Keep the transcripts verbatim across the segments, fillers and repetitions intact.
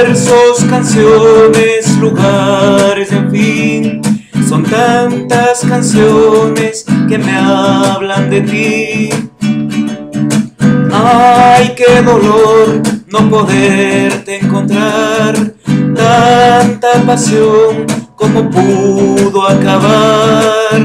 Versos, canciones, lugares, en fin, son tantas canciones que me hablan de ti. Ay, qué dolor no poderte encontrar, tanta pasión como pudo acabar.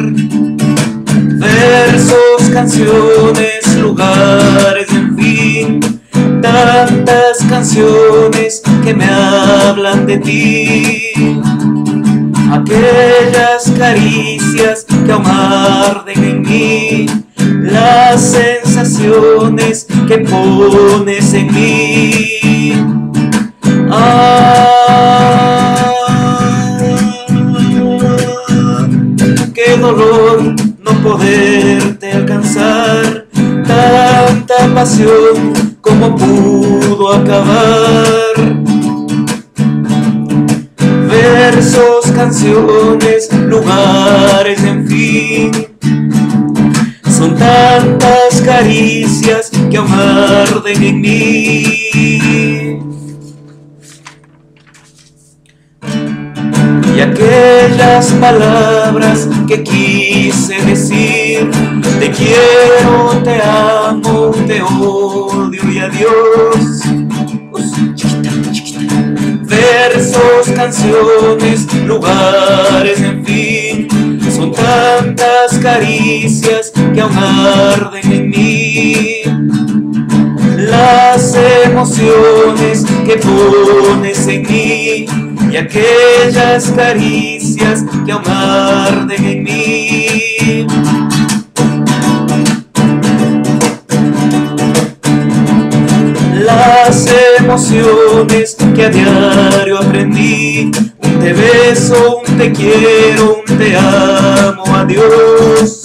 Versos, canciones, lugares, en fin, tantas canciones que me hablan de ti. Aquellas caricias que aún arden en mí, las sensaciones que pones en mí. Ah, qué dolor no poderte alcanzar, tanta pasión como pudo acabar. Versos, canciones, lugares, en fin, son tantas caricias que aún arden en mí. Y aquellas palabras que quise decir, te quiero, te amo, te odio y adiós. Versos, canciones, lugares, en fin, son tantas caricias que aún arden en mí. Las emociones que pones en mí y aquellas caricias que aún arden en mí. Las emociones que a diario aprendí, un te beso, un te quiero, un te amo, adiós.